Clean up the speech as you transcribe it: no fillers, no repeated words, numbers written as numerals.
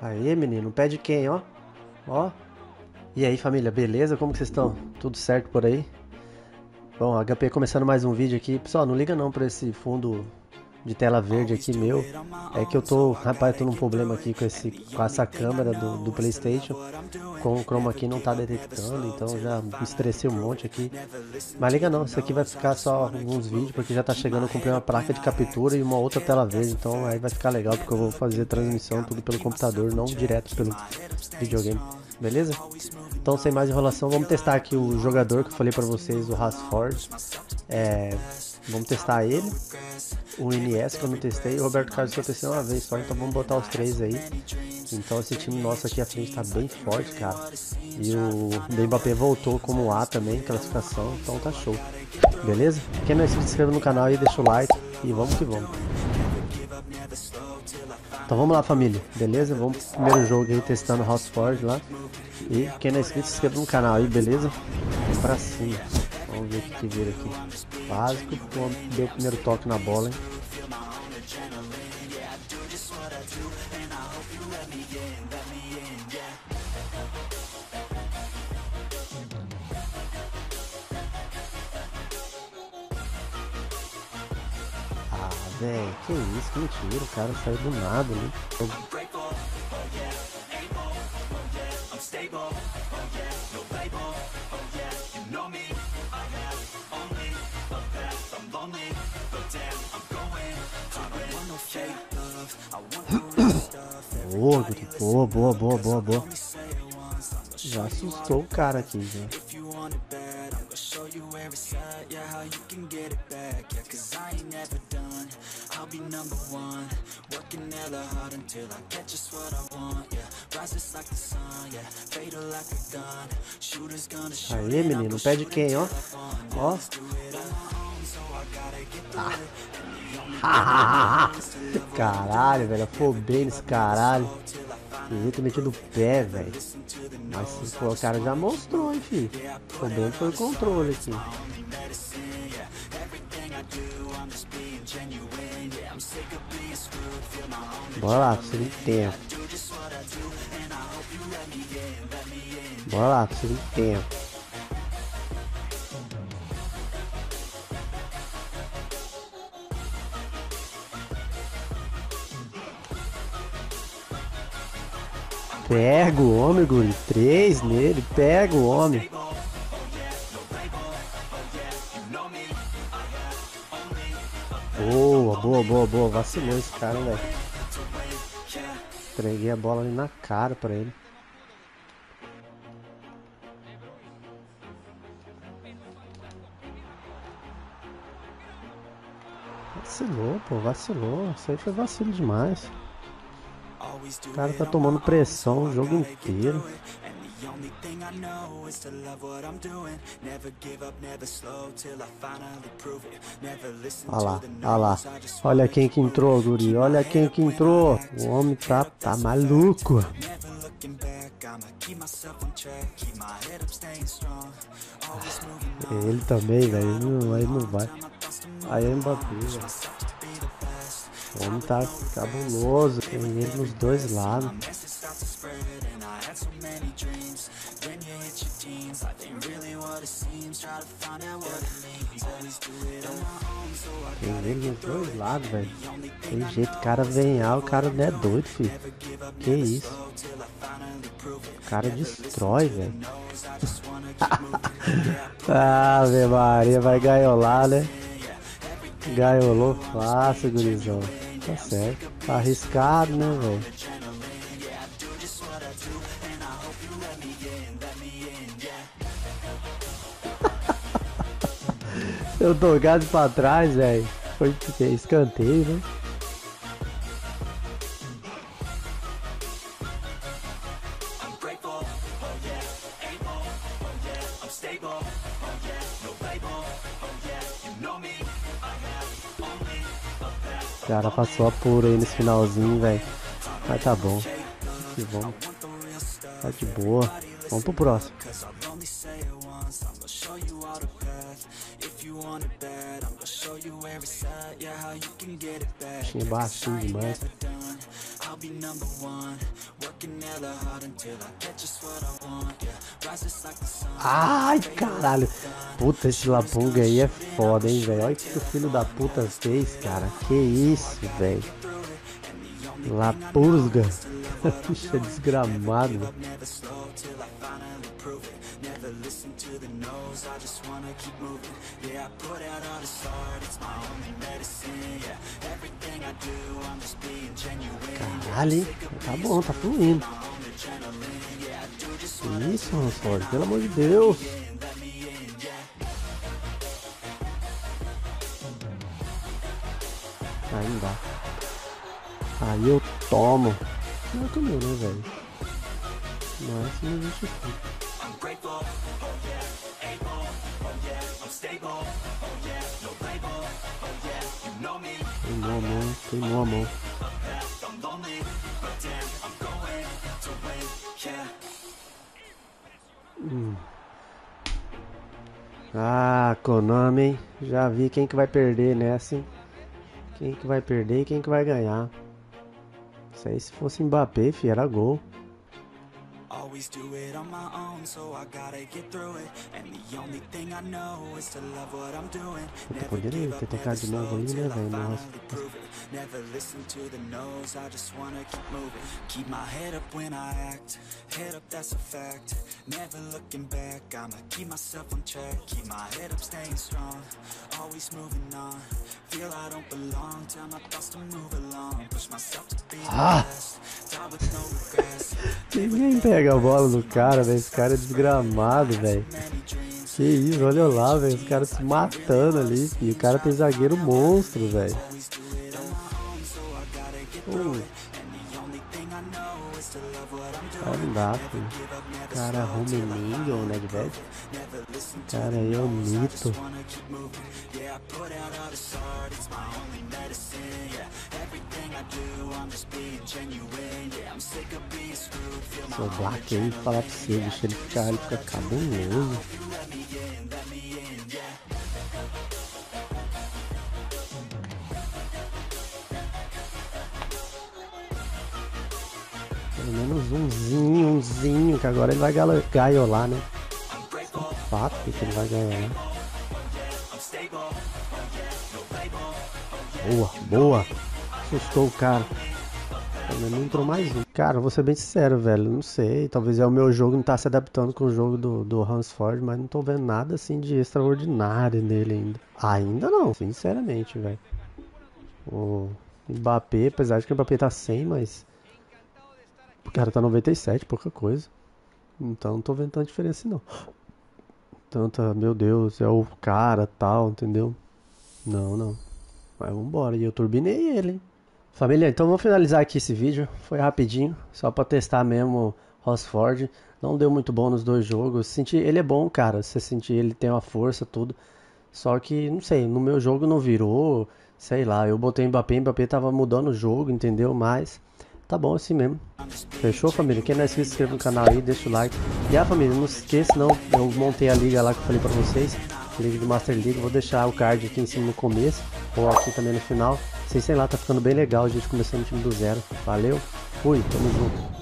Aê, menino, pé de quem, ó? Ó. E aí, família, beleza? Como que vocês estão? Tudo certo por aí? Bom, HP começando mais um vídeo aqui. Pessoal, não liga não pra esse fundo de tela verde aqui meu. É que eu tô, rapaz, eu tô num problema aqui com essa câmera do PlayStation. Com o chroma aqui não tá detectando, então já me estressei um monte aqui. Mas liga não, isso aqui vai ficar só alguns vídeos, porque já tá chegando, eu comprei uma placa de captura e uma outra tela verde, então aí vai ficar legal, porque eu vou fazer transmissão tudo pelo computador, não direto pelo videogame, beleza? Então sem mais enrolação, vamos testar aqui o jogador que eu falei pra vocês, o Rashford. Vamos testar ele, o INS que eu não testei, o Roberto Carlos que eu testei uma vez só, então vamos botar os três aí. Então esse time nosso aqui à frente tá bem forte, cara. E o Mbappé voltou como A também, classificação, então tá show. Beleza? Quem não é inscrito, se inscreva no canal aí, deixa o like e vamos que vamos. Então vamos lá, família, beleza? Vamos pro primeiro jogo aí, testando o Rashford lá. E quem não é inscrito, se inscreva no canal aí, beleza? Vamos pra cima. Vamos ver o que vira aqui. Básico, deu o primeiro toque na bola, hein? Ah, velho, que isso, que mentira, o cara saiu do nada ali. Boa, boa. Já assustou o cara aqui, já. Aê, menino, pé de quem, ó? Ó. Caralho, velho, afobei nesse caralho. Devia ter metido o pé, velho. Mas pô, o cara já mostrou, hein, filho. Ficou bem foi o controle aqui. Bora lá, segundo tempo. Bora lá, segundo tempo. Pega o homem, guri. 3 nele. Pega o homem. Boa. Vacilou esse cara, velho. Entreguei a bola ali na cara pra ele. Vacilou, pô. Vacilou. Isso aí foi vacilo demais. O cara tá tomando pressão o jogo inteiro. Olha lá. Olha quem que entrou, guri. Olha quem que entrou. O homem tá maluco. Ele também, velho. Aí não vai. Aí é Mbappé, velho. O homem tá cabuloso, tem ele nos dois lados. Tem ele nos dois lados, velho. Tem jeito, o cara vem o cara não é doido, filho. Que isso? O cara destrói, velho. Ave Maria, vai gaiolar, né? Gaiolou fácil, gurizão. Tá certo. Tá arriscado, né, velho? Eu tô gado pra trás, velho. Foi porque escanteio, né? O cara passou apuro aí nesse finalzinho, velho. Mas tá bom. Que vamos. Tá de boa. Vamos pro próximo. Baixinho demais. Ai, caralho. Puta, esse Lapunga aí é foda, hein, velho. Olha o que o filho da puta fez, cara. Que isso, velho. Lapurga. Bicho é desgramado. Caralho, hein? Tá bom, tá fluindo. Isso, Ransford, pelo amor de Deus. Aí não dá. Aí eu tomo. Não é comigo, né, velho? Mas não existe assim. Queimou a mão. Ah, Konami, hein? Já vi quem que vai perder nessa, hein? Quem que vai perder e quem que vai ganhar. Isso aí, se fosse Mbappé, fi, era gol. Always do it on my own, so I gotta get through it. And the only thing I know is to love what I'm doing. Poderia ter tocado de novo ali, né, velho? Nossa. Never listen to the no's, I just wanna keep moving. Keep my head up when I act. Head up, that's a fact. Never looking back, I'ma keep myself on track. Keep my head up, staying strong. Always moving on. Feel I don't belong, tell my thoughts to move along. Push myself to be the best. Die with no regrets. Ninguém pega a bola do cara, velho. Esse cara é desgramado, velho. Que isso, olha lá, velho. Os caras se matando ali, filho. O cara tem zagueiro monstro, velho. Cara, não dá, filho. O cara arruma em ou Nedved. O cara aí é um mito. Seu Black aí, falar pra você, bicho, ele fica cabuloso. Pelo menos umzinho, que agora ele vai gaiolar, né? É fato que ele vai ganhar. Boa. Assustou o cara. Não entrou mais um. Cara, vou ser bem sincero, velho. Não sei. Talvez o meu jogo não tá se adaptando com o jogo do Ransford, mas não tô vendo nada assim de extraordinário nele ainda. Ainda não, sinceramente, velho. O Mbappé, apesar de que o Mbappé tá 100, mas o cara tá 97, pouca coisa. Então não tô vendo tanta diferença não. Tanta, meu Deus, é o cara tal, entendeu? Não. Mas vambora, e eu turbinei ele, hein? Família, então vamos finalizar aqui esse vídeo. Foi rapidinho, só pra testar mesmo o Ransford. Não deu muito bom nos dois jogos. Senti, ele é bom, cara. Você sentir ele tem uma força, tudo. Só que, não sei, no meu jogo não virou. Sei lá, eu botei Mbappé tava mudando o jogo, entendeu? Mas tá bom assim mesmo. Fechou, família? Quem não é inscrito, se inscreva no canal aí, deixa o like. E a família, não se esqueça, não. Eu montei a liga lá que eu falei pra vocês. Liga do Master League. Vou deixar o card aqui em cima no começo. Ou aqui também no final. Sei lá, tá ficando bem legal a gente começando o time do zero. Valeu, fui, tamo junto.